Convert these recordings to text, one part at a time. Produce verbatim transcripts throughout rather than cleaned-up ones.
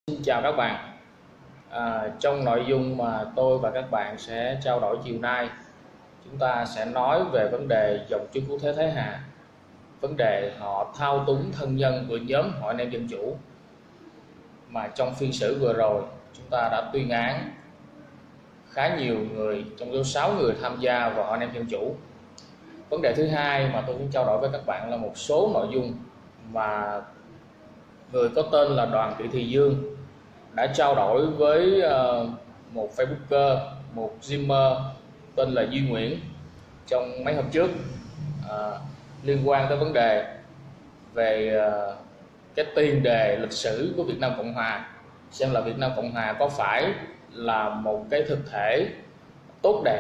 Xin chào các bạn. À, trong nội dung mà tôi và các bạn sẽ trao đổi chiều nay, chúng ta sẽ nói về vấn đề dòng chúa cứu thế Thái Hà, vấn đề họ thao túng thân nhân của nhóm Hội Anh em Dân Chủ mà trong phiên xử vừa rồi chúng ta đã tuyên án khá nhiều người trong số sáu người tham gia vào Hội Anh em Dân Chủ. Vấn đề thứ hai mà tôi muốn trao đổi với các bạn là một số nội dung mà người có tên là Đoàn Thị Thùy Dương đã trao đổi với uh, một Facebooker, một Zimmer tên là Duy Nguyễn trong mấy hôm trước, uh, liên quan tới vấn đề về uh, cái tiền đề lịch sử của Việt Nam Cộng Hòa, xem là Việt Nam Cộng Hòa có phải là một cái thực thể tốt đẹp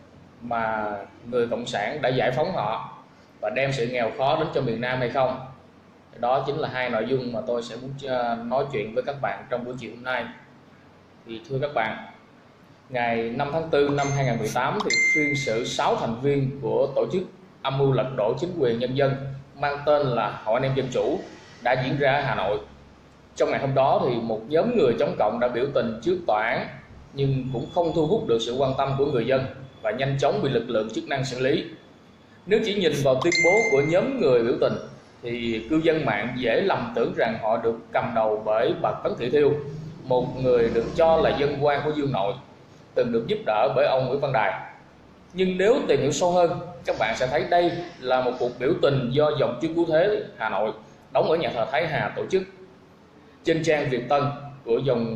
mà người Cộng sản đã giải phóng họ và đem sự nghèo khó đến cho miền Nam hay không. Đó chính là hai nội dung mà tôi sẽ muốn nói chuyện với các bạn trong buổi chiều hôm nay. Thì thưa các bạn, ngày năm tháng tư năm hai nghìn không trăm mười tám thì phiên xử sáu thành viên của tổ chức âm mưu lật đổ chính quyền nhân dân mang tên là Hội Anh em Dân Chủ đã diễn ra ở Hà Nội. Trong ngày hôm đó thì một nhóm người chống cộng đã biểu tình trước tòa án nhưng cũng không thu hút được sự quan tâm của người dân và nhanh chóng bị lực lượng chức năng xử lý. Nếu chỉ nhìn vào tuyên bố của nhóm người biểu tình thì cư dân mạng dễ lầm tưởng rằng họ được cầm đầu bởi bà Cấn Thị Thiêu, một người được cho là dân quan của Dương Nội, từng được giúp đỡ bởi ông Nguyễn Văn Đài. Nhưng nếu tìm hiểu sâu hơn, các bạn sẽ thấy đây là một cuộc biểu tình do dòng chúa cứu thế Hà Nội đóng ở nhà thờ Thái Hà tổ chức. Trên trang Việt Tân của dòng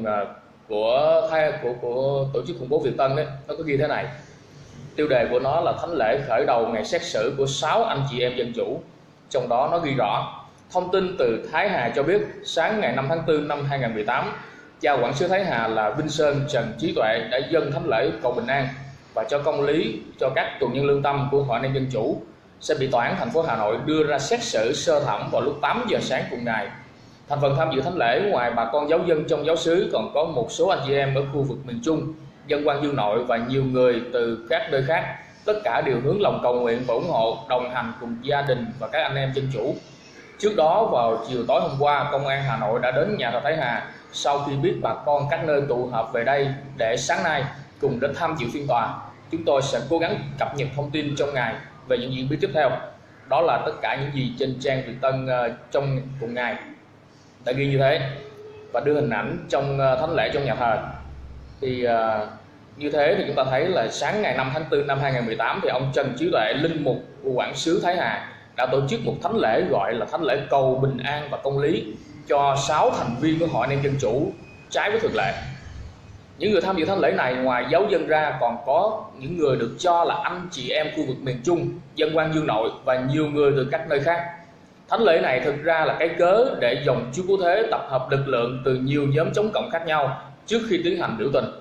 của Thái của của tổ chức khủng bố Việt Tân ấy, nó có ghi thế này. Tiêu đề của nó là thánh lễ khởi đầu ngày xét xử của sáu anh chị em dân chủ. Trong đó nó ghi rõ, thông tin từ Thái Hà cho biết sáng ngày năm tháng tư năm hai nghìn không trăm mười tám, cha quản sứ Thái Hà là Vinh Sơn Trần Trí Tuệ đã dâng thánh lễ cầu bình an và cho công lý cho các tù nhân lương tâm của Hội Anh em Dân Chủ sẽ bị tòa án thành phố Hà Nội đưa ra xét xử sơ thẩm vào lúc tám giờ sáng cùng ngày. Thành phần tham dự thánh lễ ngoài bà con giáo dân trong giáo xứ còn có một số anh chị em ở khu vực miền Trung, dân quan Dương Nội và nhiều người từ các nơi khác. Tất cả đều hướng lòng cầu nguyện và ủng hộ, đồng hành cùng gia đình và các anh em dân chủ. Trước đó vào chiều tối hôm qua, Công an Hà Nội đã đến nhà thờ Thái Hà sau khi biết bà con các nơi tụ họp về đây để sáng nay cùng đến tham dự phiên tòa. Chúng tôi sẽ cố gắng cập nhật thông tin trong ngày về những diễn biến tiếp theo. Đó là tất cả những gì trên trang Việt Tân trong cùng ngày đã ghi như thế và đưa hình ảnh trong thánh lễ trong nhà thờ. Thì uh, như thế thì chúng ta thấy là sáng ngày năm tháng tư năm hai nghìn không trăm mười tám thì ông Trần Trí Tuệ, linh mục của quản sứ Thái Hà, đã tổ chức một thánh lễ gọi là thánh lễ cầu bình an và công lý cho sáu thành viên của Hội Anh em Dân Chủ trái với thường lệ. Những người tham dự thánh lễ này ngoài giáo dân ra còn có những người được cho là anh chị em khu vực miền Trung, dân quan Dương Nội và nhiều người từ các nơi khác. Thánh lễ này thực ra là cái cớ để dòng chúa cứu thế tập hợp lực lượng từ nhiều nhóm chống cộng khác nhau trước khi tiến hành biểu tình.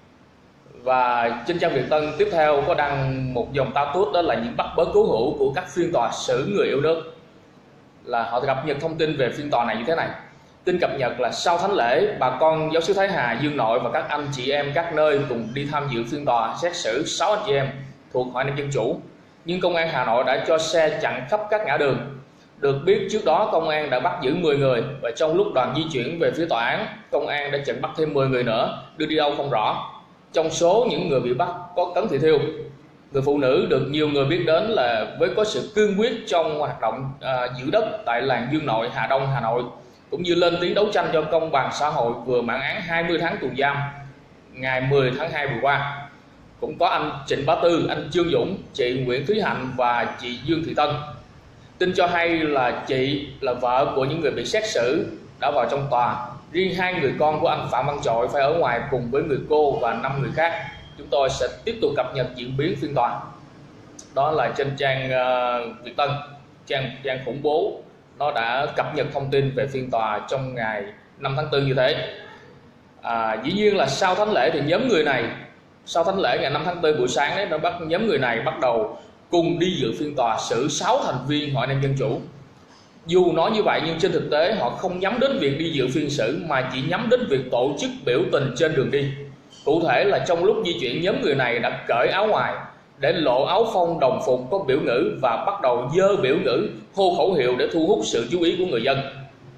Và trên trang Việt Tân tiếp theo có đăng một dòng tao tút, đó là những bắt bớ cố hữu của các phiên tòa xử người yêu nước. Là họ cập nhật thông tin về phiên tòa này như thế này. Tin cập nhật là sau thánh lễ, bà con giáo xứ Thái Hà, Dương Nội và các anh chị em các nơi cùng đi tham dự phiên tòa xét xử sáu anh chị em thuộc Hội Anh em Dân Chủ. Nhưng công an Hà Nội đã cho xe chặn khắp các ngã đường. Được biết trước đó công an đã bắt giữ mười người và trong lúc đoàn di chuyển về phía tòa án, công an đã chặn bắt thêm mười người nữa, đưa đi đâu không rõ. Trong số những người bị bắt có Cấn Thị Thiêu, người phụ nữ được nhiều người biết đến là với có sự cương quyết trong hoạt động à, giữ đất tại làng Dương Nội, Hà Đông, Hà Nội, cũng như lên tiếng đấu tranh cho công bằng xã hội, vừa mãn án hai mươi tháng tù giam ngày mười tháng hai vừa qua. Cũng có anh Trịnh Bá Tư, anh Trương Dũng, chị Nguyễn Thúy Hạnh và chị Dương Thị Tân. Tin cho hay là chị là vợ của những người bị xét xử đã vào trong tòa. Riêng hai người con của anh Phạm Văn Chội phải ở ngoài cùng với người cô và năm người khác. Chúng tôi sẽ tiếp tục cập nhật diễn biến phiên tòa. Đó là trên trang uh, Việt Tân, trang trang khủng bố, nó đã cập nhật thông tin về phiên tòa trong ngày năm tháng tư như thế. À, dĩ nhiên là sau thánh lễ thì nhóm người này, sau thánh lễ ngày năm tháng tư buổi sáng đấy, nó bắt nhóm người này bắt đầu cùng đi dự phiên tòa xử sáu thành viên Hội Anh em Dân Chủ. Dù nói như vậy nhưng trên thực tế họ không nhắm đến việc đi dự phiên xử mà chỉ nhắm đến việc tổ chức biểu tình trên đường đi. Cụ thể là trong lúc di chuyển, nhóm người này đã cởi áo ngoài để lộ áo phông đồng phục có biểu ngữ và bắt đầu giơ biểu ngữ, hô khẩu hiệu để thu hút sự chú ý của người dân.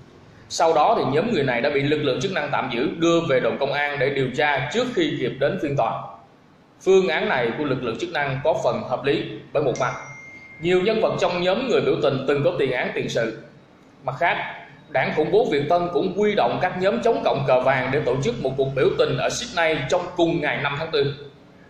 Sau đó thì nhóm người này đã bị lực lượng chức năng tạm giữ, đưa về đồn công an để điều tra trước khi kịp đến phiên tòa. Phương án này của lực lượng chức năng có phần hợp lý, bởi một mặt nhiều nhân vật trong nhóm người biểu tình từng có tiền án tiền sự, mặt khác đảng khủng bố Việt Tân cũng huy động các nhóm chống cộng cờ vàng để tổ chức một cuộc biểu tình ở Sydney trong cùng ngày năm tháng tư.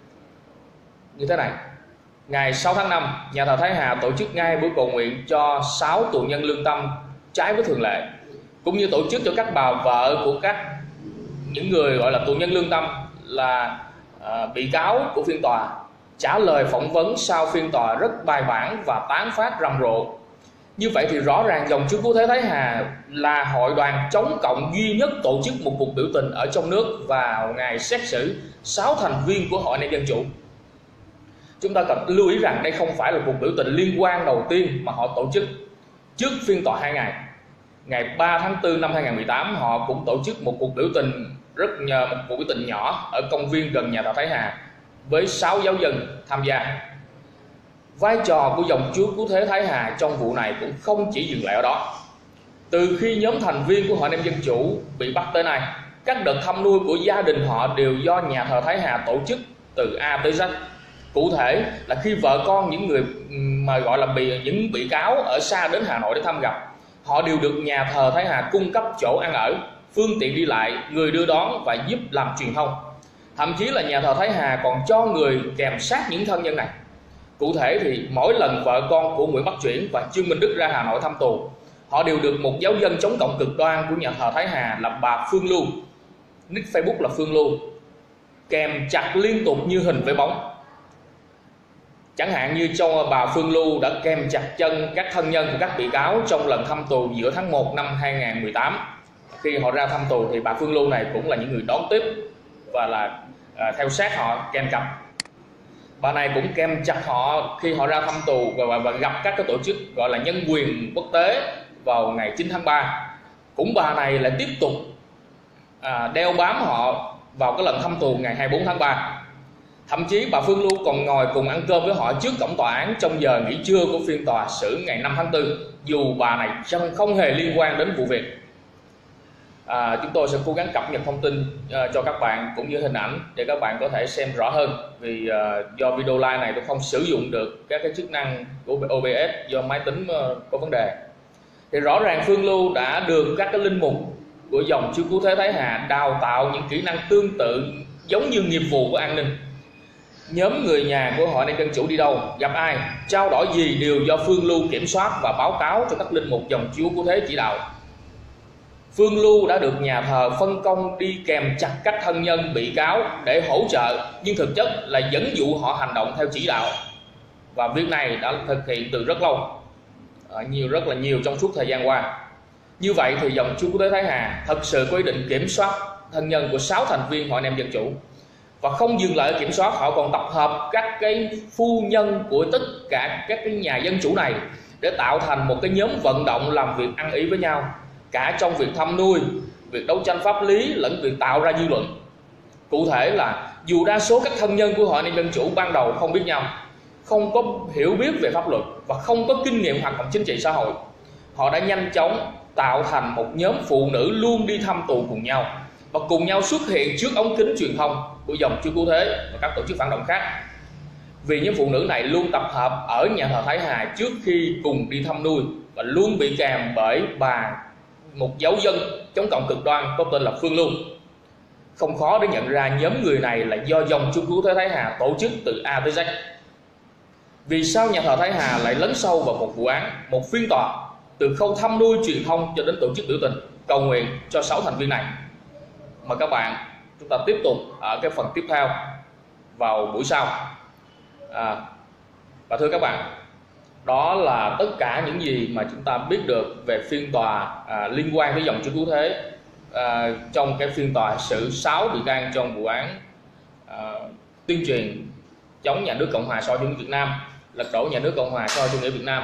Như thế này, ngày sáu tháng năm, nhà thờ Thái Hà tổ chức ngay buổi cầu nguyện cho sáu tù nhân lương tâm trái với thường lệ, cũng như tổ chức cho các bà vợ của các những người gọi là tù nhân lương tâm là à, bị cáo của phiên tòa trả lời phỏng vấn sau phiên tòa rất bài bản và tán phát rầm rộ. Như vậy thì rõ ràng dòng chúa cứu thế Thái Hà là hội đoàn chống cộng duy nhất tổ chức một cuộc biểu tình ở trong nước vào ngày xét xử sáu thành viên của Hội Anh em Dân Chủ. Chúng ta cần lưu ý rằng đây không phải là cuộc biểu tình liên quan đầu tiên mà họ tổ chức. Trước phiên tòa hai ngày, ngày ba tháng tư năm hai nghìn không trăm mười tám, họ cũng tổ chức một cuộc biểu tình rất một cuộc biểu tình nhỏ ở công viên gần nhà thờ Thái Hà với sáu giáo dân tham gia. Vai trò của dòng chúa cứu thế Thái Hà trong vụ này cũng không chỉ dừng lại ở đó. Từ khi nhóm thành viên của Hội Anh em Dân Chủ bị bắt tới nay, các đợt thăm nuôi của gia đình họ đều do nhà thờ Thái Hà tổ chức từ A tới Z. Cụ thể là khi vợ con những người mà gọi là bị những bị cáo ở xa đến Hà Nội để thăm gặp, họ đều được nhà thờ Thái Hà cung cấp chỗ ăn ở, phương tiện đi lại, người đưa đón và giúp làm truyền thông. Thậm chí là nhà thờ Thái Hà còn cho người kèm sát những thân nhân này. Cụ thể thì mỗi lần vợ con của Nguyễn Bắc Truyển và Trương Minh Đức ra Hà Nội thăm tù, họ đều được một giáo dân chống cộng cực đoan của nhà thờ Thái Hà là bà Phương Lưu, nick Facebook là Phương Lưu, kèm chặt liên tục như hình với bóng. Chẳng hạn như trong bà Phương Lưu đã kèm chặt chân các thân nhân của các bị cáo trong lần thăm tù giữa tháng một năm hai nghìn không trăm mười tám. Khi họ ra thăm tù thì bà Phương Lưu này cũng là những người đón tiếp và là à, theo sát họ kèm cặp. Bà này cũng kèm chặt họ khi họ ra thăm tù và, và gặp các cái tổ chức gọi là nhân quyền quốc tế vào ngày chín tháng ba. Cũng bà này lại tiếp tục à, đeo bám họ vào cái lần thăm tù ngày hai mươi bốn tháng ba. Thậm chí bà Phương Lưu còn ngồi cùng ăn cơm với họ trước cổng tòa án trong giờ nghỉ trưa của phiên tòa xử ngày năm tháng tư, dù bà này không hề liên quan đến vụ việc. À, chúng tôi sẽ cố gắng cập nhật thông tin uh, cho các bạn cũng như hình ảnh để các bạn có thể xem rõ hơn, vì uh, do video live này tôi không sử dụng được các cái chức năng của O B S do máy tính uh, có vấn đề. Thì rõ ràng Phương Lưu đã được các cái linh mục của dòng chúa cứu thế Thái Hà đào tạo những kỹ năng tương tự giống như nghiệp vụ của an ninh. Nhóm người nhà của Hội Anh em Dân Chủ đi đâu, gặp ai, trao đổi gì đều do Phương Lưu kiểm soát và báo cáo cho các linh mục dòng chúa cứu thế chỉ đạo. Phương Lưu đã được nhà thờ phân công đi kèm chặt các thân nhân bị cáo để hỗ trợ, nhưng thực chất là dẫn dụ họ hành động theo chỉ đạo. Và việc này đã thực hiện từ rất lâu, nhiều rất là nhiều trong suốt thời gian qua. Như vậy thì dòng chúa cứu thế Thái Hà thật sự có ý định kiểm soát thân nhân của sáu thành viên Hội Anh em Dân Chủ. Và không dừng lại ở kiểm soát, họ còn tập hợp các cái phu nhân của tất cả các cái nhà dân chủ này để tạo thành một cái nhóm vận động làm việc ăn ý với nhau, cả trong việc thăm nuôi, việc đấu tranh pháp lý lẫn việc tạo ra dư luận. Cụ thể là dù đa số các thân nhân của Hội Anh em Dân Chủ ban đầu không biết nhau, không có hiểu biết về pháp luật và không có kinh nghiệm hoạt động chính trị xã hội, họ đã nhanh chóng tạo thành một nhóm phụ nữ luôn đi thăm tù cùng nhau và cùng nhau xuất hiện trước ống kính truyền thông của dòng chúa cứu thế và các tổ chức phản động khác. Vì những phụ nữ này luôn tập hợp ở nhà thờ Thái Hà trước khi cùng đi thăm nuôi và luôn bị kèm bởi bà một giáo dân chống cộng cực đoan có tên là Phương Lưu. Không khó để nhận ra nhóm người này là do dòng chúa cứu thế Thái Hà tổ chức từ A tới Z. Vì sao nhà thờ Thái Hà lại lấn sâu vào một vụ án, một phiên tòa, từ khâu thăm nuôi truyền thông cho đến tổ chức biểu tình, cầu nguyện cho sáu thành viên này? Mời các bạn chúng ta tiếp tục ở cái phần tiếp theo vào buổi sau. À, và thưa các bạn, đó là tất cả những gì mà chúng ta biết được về phiên tòa à, liên quan tới dòng chúa cứu thế à, trong cái phiên tòa xử sáu bị can trong vụ án à, tuyên truyền chống nhà nước Cộng hòa xã hội chủ nghĩa Việt Nam, lật đổ nhà nước Cộng hòa xã hội chủ nghĩa Việt Nam.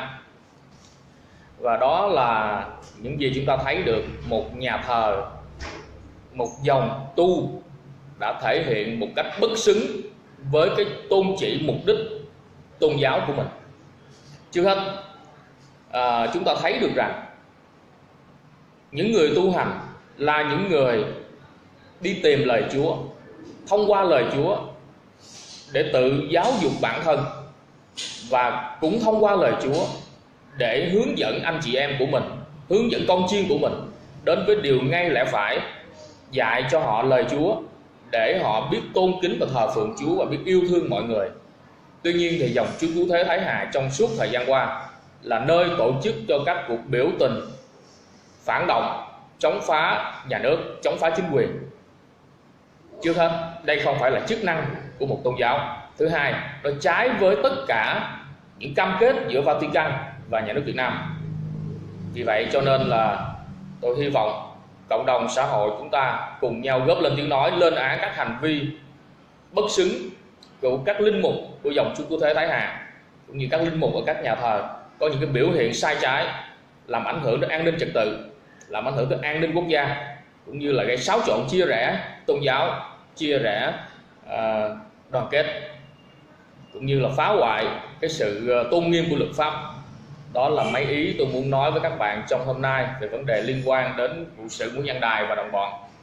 Và đó là những gì chúng ta thấy được một nhà thờ, một dòng tu đã thể hiện một cách bất xứng với cái tôn chỉ mục đích tôn giáo của mình. Trước hết à, chúng ta thấy được rằng những người tu hành là những người đi tìm lời Chúa, thông qua lời Chúa để tự giáo dục bản thân, và cũng thông qua lời Chúa để hướng dẫn anh chị em của mình, hướng dẫn con chiên của mình đến với điều ngay lẽ phải, dạy cho họ lời Chúa để họ biết tôn kính và thờ phượng Chúa và biết yêu thương mọi người. Tuy nhiên thì dòng Chúa Cứu Thế Thái Hà trong suốt thời gian qua là nơi tổ chức cho các cuộc biểu tình phản động, chống phá nhà nước, chống phá chính quyền. Trước hết, đây không phải là chức năng của một tôn giáo. Thứ hai, nó trái với tất cả những cam kết giữa Vatican và nhà nước Việt Nam. Vì vậy cho nên là tôi hy vọng cộng đồng xã hội chúng ta cùng nhau góp lên tiếng nói, lên án các hành vi bất xứng của các linh mục của dòng Chúa Cứu Thế Thái Hà, cũng như các linh mục ở các nhà thờ có những cái biểu hiện sai trái, làm ảnh hưởng đến an ninh trật tự, làm ảnh hưởng đến an ninh quốc gia, cũng như là gây xáo trộn, chia rẽ tôn giáo, chia rẽ uh, đoàn kết, cũng như là phá hoại cái sự tôn nghiêm của luật pháp. Đó là mấy ý tôi muốn nói với các bạn trong hôm nay về vấn đề liên quan đến vụ sự Nguyễn Văn Đài và đồng bọn.